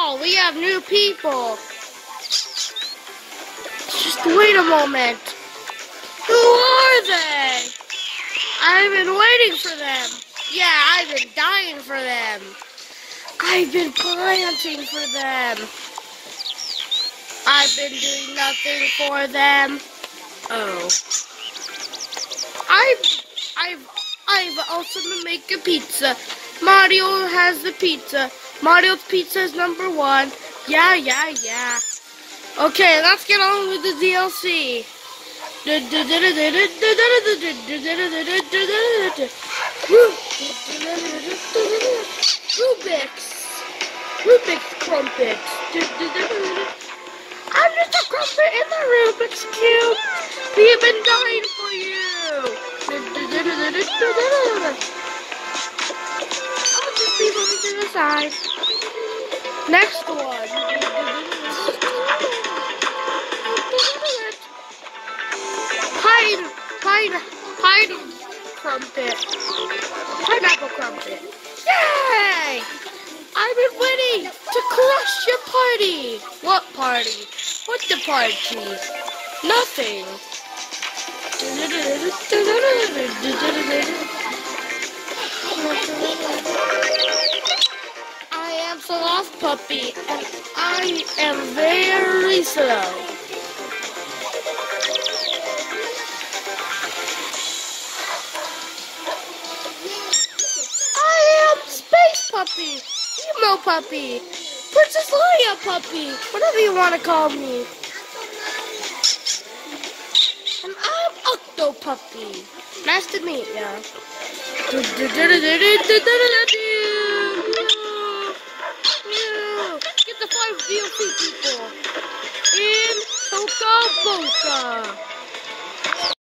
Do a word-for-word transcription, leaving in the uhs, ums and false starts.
Wow, we have new people. Just wait a moment. Who are they? I've been waiting for them. Yeah, I've been dying for them. I've been planting for them. I've been doing nothing for them. Oh. I've, I've, I've also been making pizza. Mario has the pizza. Mario's pizza is number one. Yeah, yeah, yeah. Okay, let's get on with the D L C. Rubik's. Rubik's Crumpet. I'm just a crumpet in the Rubik's Cube. We've been dying for you. I'll just be moving to the side. Next one. Pine, pine, pine crumpet. Pineapple crumpet. Yay! I've been waiting to crush your party. What party? What's the party? Nothing. I am Sloth Puppy, and I am very slow. I am Space Puppy, Emo Puppy, Princess Leia Puppy, whatever you want to call me. And I'm Octo Puppy. Nice to meet ya. Get the five D L C people in Toka Boca.